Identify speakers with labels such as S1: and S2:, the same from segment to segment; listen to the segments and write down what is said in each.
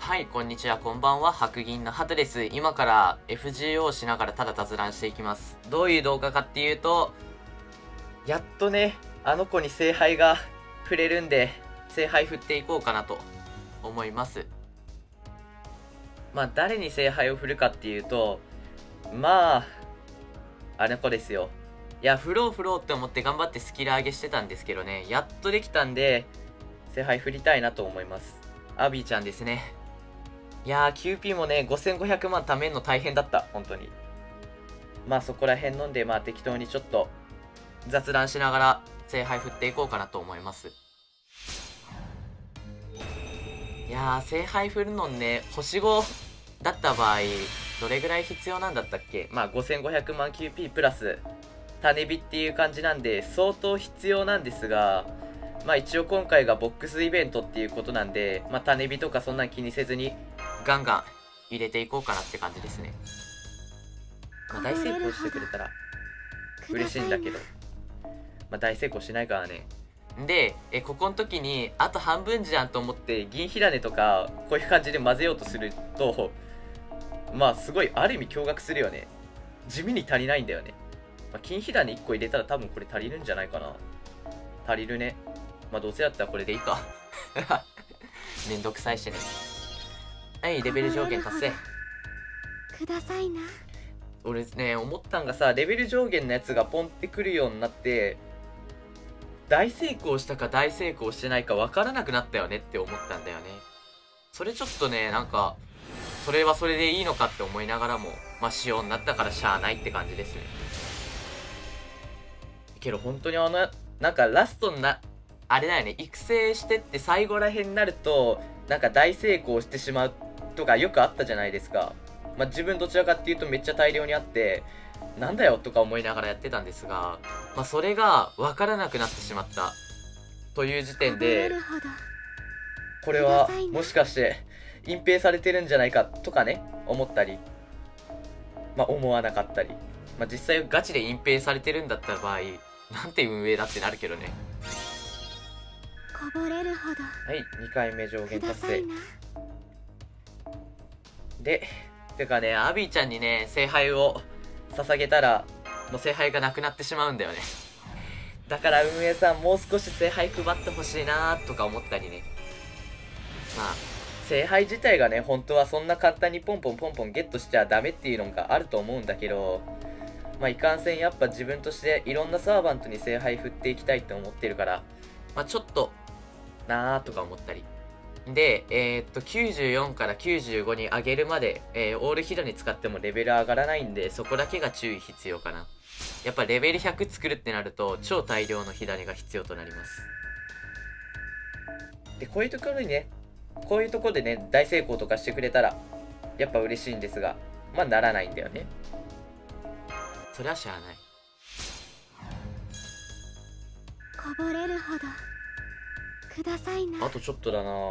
S1: はい、こんにちは、こんばんは、白銀のハトです。今から FGO をしながらただ雑談していきます。どういう動画かっていうと、やっとね、あの子に聖杯が振れるんで、聖杯振っていこうかなと思います。まあ、誰に聖杯を振るかっていうと、まあ、あの子ですよ。いや、振ろうって思って頑張ってスキル上げしてたんですけどね、やっとできたんで、聖杯振りたいなと思います。アビーちゃんですね。いやー、QP もね、5500万貯めるの大変だった、本当に。まあそこら辺飲んで、まあ適当にちょっと雑談しながら聖杯振っていこうかなと思います。いやー、聖杯振るのね、星5だった場合、どれぐらい必要なんだったっけ。まあ5500万 QP プラス種火っていう感じなんで、相当必要なんですが、まあ一応今回がボックスイベントっていうことなんで、まあ種火とかそんなん気にせずに、ガンガン入れていこうかなって感じですね。まあ、大成功してくれたら嬉しいんだけど、まあ、大成功しないからね。で、ここの時にあと半分じゃんと思って銀火種とかこういう感じで混ぜようとすると、まあすごいある意味驚愕するよね。地味に足りないんだよね。まあ、金火種1個入れたら多分これ足りるんじゃないかな。足りるね。まあどうせだったらこれでいいか。めんどくさいしね。はい、レベル上限達成。
S2: くださいな。
S1: 俺ね、思ったんがさ、レベル上限のやつがポンってくるようになって、大成功したか大成功してないか分からなくなったよねって思ったんだよね。それちょっとね、なんか、それはそれでいいのかって思いながらも、まあ仕様になったからしゃあないって感じですね。けど本当になんかラストあれだよね、育成してって最後らへんになると、なんか大成功してしまうとかよくあったじゃないですか。まあ、自分どちらかっていうとめっちゃ大量にあって、なんだよとか思いながらやってたんですが、まあ、それが分からなくなってしまったという時点で、これはもしかして隠蔽されてるんじゃないかとかね、思ったり、まあ思わなかったり、まあ実際ガチで隠蔽されてるんだった場合、なんて運営だってなるけどね。
S2: こぼれるほど。
S1: はい、2回目上限達成。で、てかね、アビーちゃんにね、聖杯を捧げたら、もう聖杯がなくなってしまうんだよね。だから運営さん、もう少し聖杯配ってほしいなーとか思ったりね。まあ、聖杯自体がね、本当はそんな簡単にポンポンゲットしちゃダメっていうのがあると思うんだけど、まあいかんせんやっぱ自分としていろんなサーバントに聖杯振っていきたいって思ってるから、まあちょっと、なーとか思ったり。で、94から95に上げるまで、オールヒダに使ってもレベル上がらないんで、そこだけが注意必要かな。やっぱレベル100作るってなると、超大量の火種が必要となります。で、こういうところにね、こういうところでね、大成功とかしてくれたら、やっぱ嬉しいんですが、まあならないんだよね。そりゃしゃあない。
S2: こぼれるほど。くださいな。
S1: あとちょっとだな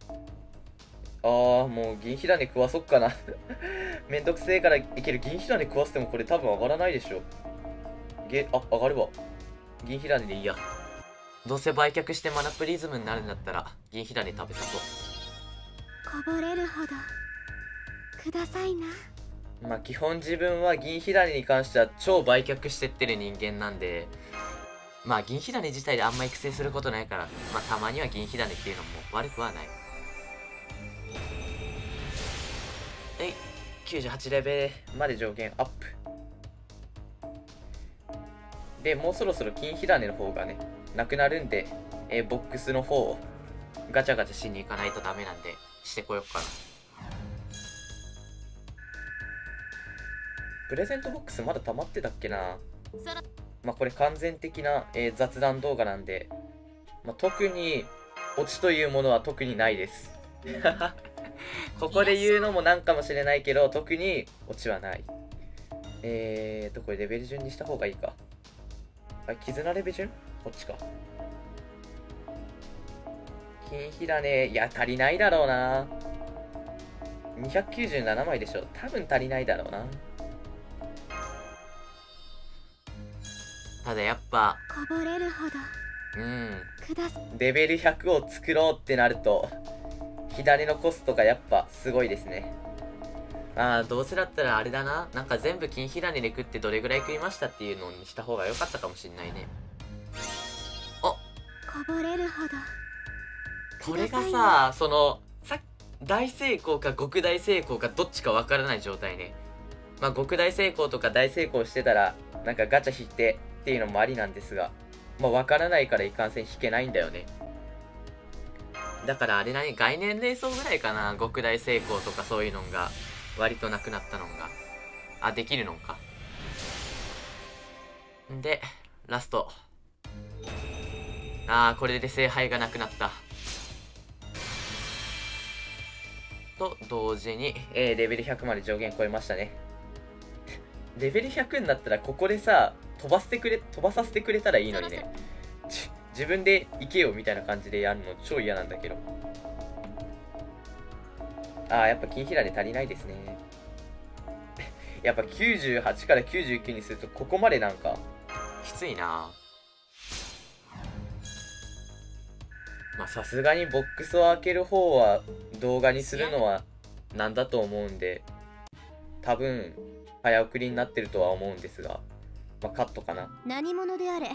S1: もう銀火種食わそっかな。めんどくせえからいける。銀火種食わせてもこれ多分上がらないでしょ。上がるわ。銀火種でいいや。どうせ売却してマナプリズムになるんだったら銀火種食べさそう。
S2: こぼれるほど。くださいな。
S1: まあ基本自分は銀火種に関しては超売却してってる人間なんで、まあ銀火種自体であんま育成することないから、まあたまには銀火種っていうのも悪くはない。98レベルまで上限アップで、もうそろそろ金火種の方がねなくなるんで、ボックスの方をガチャガチャしに行かないとダメなんでしてこよっかな。プレゼントボックスまだ溜まってたっけな。まあこれ完全的な、雑談動画なんで、まあ、特にオチというものは特にないです。ここで言うのもなんかもしれないけど、特にオチはない。これレベル順にした方がいいか。絆レベル順こっちか。金火種、いや、足りないだろうな。297枚でしょ。多分足りないだろうな。ただやっぱ、
S2: こぼれるほど。
S1: レベル100を作ろうってなると、 左のコストがやっぱすごいですね。どうせだったらあれだな。なんか全部金左で食ってどれぐらい食いましたっていうのにした方が良かったかもしんないね。
S2: こぼれるほど。
S1: これがさ、大成功か極大成功かどっちかわからない状態ね。極大成功とか大成功してたら、なんかガチャ引いてっていうのもありなんですが、わからないからいかんせん引けないんだよね。だからあれだね、概念連想ぐらいかな、極大成功とかそういうのが、割となくなったのが。できるのか。んで、ラスト。これで聖杯がなくなった。と同時に、レベル100まで上限超えましたね。レベル100になったらここでさ、飛ばさせてくれたらいいのにね。自分で行けよみたいな感じでやるの超嫌なんだけど。やっぱ金平で足りないですね。やっぱ98から99にするとここまでなんかきついな。さすがにボックスを開ける方は動画にするのはなんだと思うんで、多分早送りになってるとは思うんですが、カットかな。
S2: 何者であれ。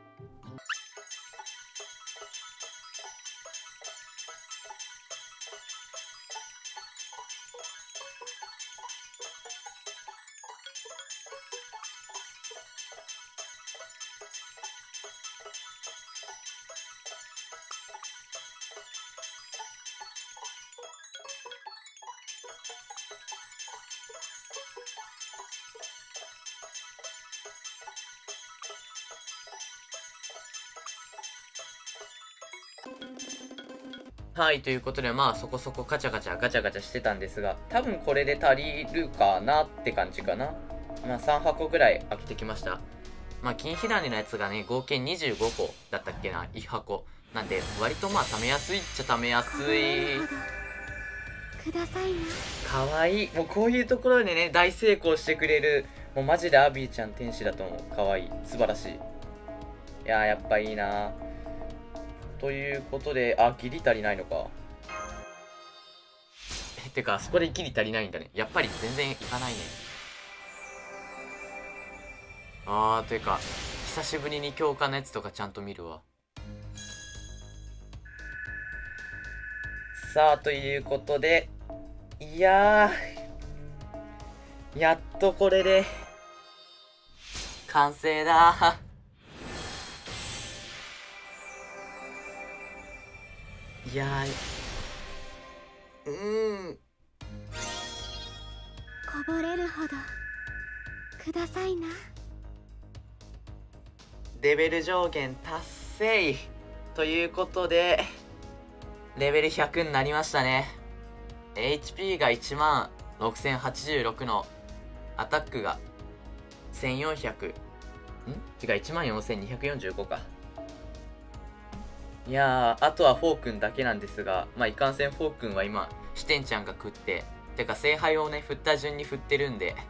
S1: はい、ということでそこそこガチャガチャしてたんですが、多分これで足りるかなって感じかな。3箱ぐらい開けてきました。金ひらりのやつがね、合計25個だったっけな、1箱。なんで、割と貯めやすいっちゃ貯めやすい。
S2: くださいな。
S1: かわいい。もうこういうところでね、大成功してくれる。もうマジでアビーちゃん天使だと思う。かわいい。素晴らしい。いややっぱいいな。ということで、ギリ足りないのか。てか、あそこでギリ足りないんだね。やっぱり全然いかないね。てか、久しぶりに強化のやつとかちゃんと見るわ。さあ、ということで、いやー、やっとこれで、完成だ。いやー、
S2: こぼれるほどくださいな。
S1: レベル上限達成ということで、レベル100になりましたね。HP が16086のアタックが1400。違う、14245か。いやー、あとはフォークンだけなんですが、いかんせんフォークンは今、シテンちゃんが食って、てか聖杯をね、振った順に振ってるんで、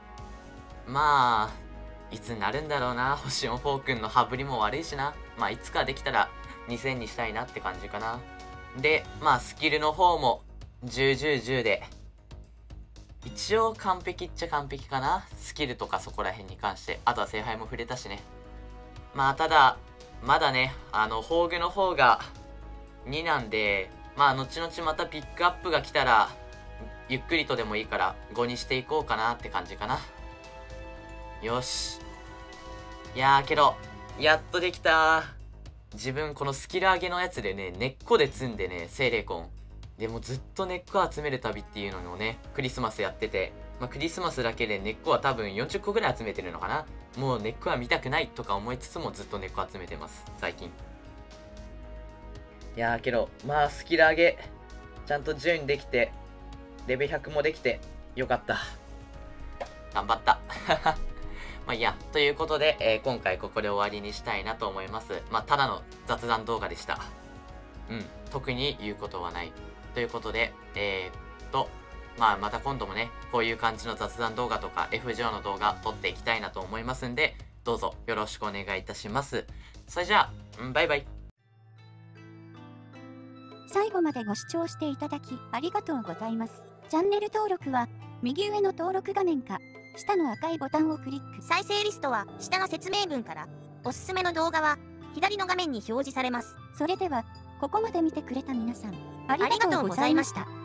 S1: いつになるんだろうな。星4フォークンの羽振りも悪いしな。いつかできたら2000にしたいなって感じかな。で、スキルの方も10、10、10で、一応完璧っちゃ完璧かな。スキルとかそこら辺に関して。あとは聖杯も触れたしね。ただ、まだね、宝具の方が2なんで、後々またピックアップが来たら、ゆっくりとでもいいから5にしていこうかなって感じかな。よし。いやーけど、やっとできた。自分このスキル上げのやつでね、根っこで積んでね、精霊魂。でもずっと根っこ集める旅っていうのをね、クリスマスやってて、クリスマスだけで根っこは多分40個ぐらい集めてるのかな。もう根っこは見たくないとか思いつつもずっと根っこ集めてます、最近。いやーけど、スキル上げ、ちゃんと順位できて、レベル100もできて、よかった。頑張った。いいや。ということで、今回ここで終わりにしたいなと思います。ただの雑談動画でした。特に言うことはない。ということで、また今度もね、こういう感じの雑談動画とか FGO の動画撮っていきたいなと思いますんで、どうぞよろしくお願いいたします。それじゃあ、バイバイ。
S2: 最後までご視聴していただきありがとうございます。チャンネル登録は右上の登録画面か下の赤いボタンをクリック。
S3: 再生リストは下の説明文から。おすすめの動画は左の画面に表示されます。
S2: それではここまで見てくれた皆さんありがとうございました。